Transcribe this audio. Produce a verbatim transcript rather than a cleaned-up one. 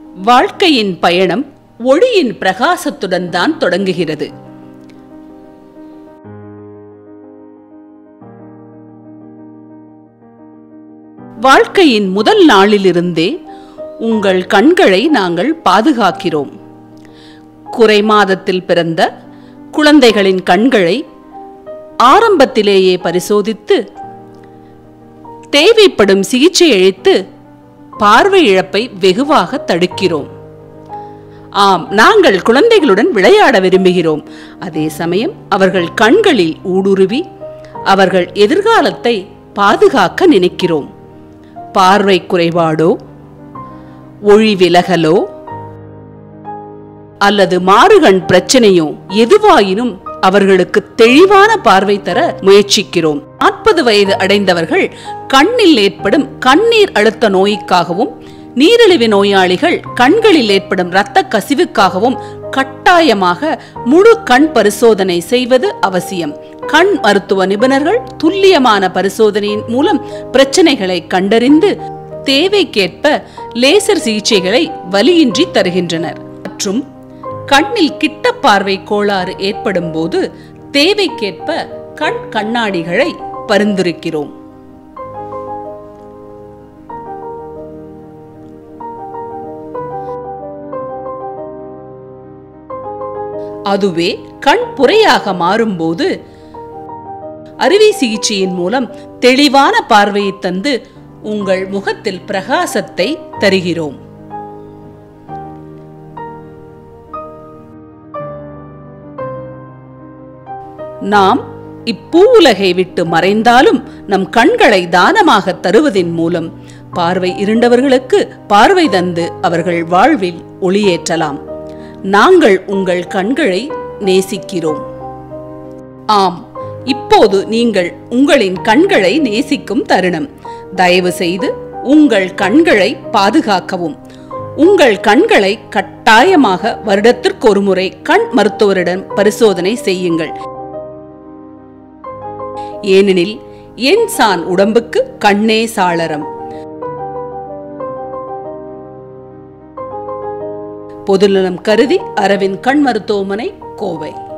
வாழ்க்கையின் பயணம் ஒளியின் பிரகாசத்துடன் தான் தொடங்குகிறது. வாழ்க்கையின் முதல் நாளிலிருந்தே உங்கள் கண்களை நாங்கள் பாதுகாக்கிறோம். குறை மாதத்தில் பிறந்த குழந்தைகளின் கண்களை ஆரம்பத்திலேயே பரிசோதித்து தேவைப்படும் சிகிச்சை அளித்து பார்வை இழப்பை வெகுவாக தடுக்கிறோம். ஆம், நாங்கள் குழந்தைகளுடன் விளையாட விரும்புகிறோம். அதே சமயம் அவர்கள் கண்களில் ஊடுருவி அவர்கள் எதிர்காலத்தை பாதுகாக்க நினைக்கிறோம். பார்வை குறைபாடோ, ஒளி விலகலோ அல்லது மாறுகண் பிரச்சனையோ எதுவாயினும் அவர்களுக்கு தெளிவான பார்வை தர முயற்சிக்கிறோம். நாற்பது வயது அடைந்தவர்கள் கண்ணில் ஏற்படும் கண்ணீர் அழுத்த நோய்க்காகவும், நீரிழிவு நோயாளிகள் கண்களில் ஏற்படும் இரத்த கசிவுக்காகவும் கட்டாயமாக முழு கண் பரிசோதனை செய்வது அவசியம். கண் மருத்துவ நிபுணர்கள் துல்லியமான பரிசோதனையின் மூலம் பிரச்சனைகளை கண்டறிந்து தேவைக்கேற்ப லேசர் சிகிச்சைகளை வலியின்றி தருகின்றனர். மற்றும் கண்ணில் கிட்ட பார்வை கோளாறு ஏற்படும் போது தேவைக்கேற்ப கண் கண்ணாடிகளை பரிந்துரைக்கிறோம். அதுவே கண் புரையாக மாறும்போது அறுவை சிகிச்சையின் மூலம் தெளிவான பார்வையை தந்து உங்கள் முகத்தில் பிரகாசத்தை தருகிறோம். நாம் இப்பூ உலகை விட்டு மறைந்தாலும் நம் கண்களை தானமாக தருவதன் மூலம் பார்வை இருண்டவர்களுக்கு பார்வை தந்து அவர்கள் வாழ்வில் ஒளியேற்றலாம். நாங்கள் உங்கள் கண்களை நேசிக்கிறோம். ஆம், இப்போது நீங்கள் உங்களின் கண்களை நேசிக்கும் தருணம். தயவு செய்து உங்கள் கண்களை பாதுகாக்கவும். உங்கள் கண்களை கட்டாயமாக வருடத்திற்கு ஒரு முறை கண் மருத்துவரிடம் பரிசோதனை செய்யுங்கள். ஏனெனில் என் சான் உடம்புக்கு கண்ணே சாளரம். பொதுநலம் கருதி அரவிந்த் கண் மருத்துவமனை, கோவை.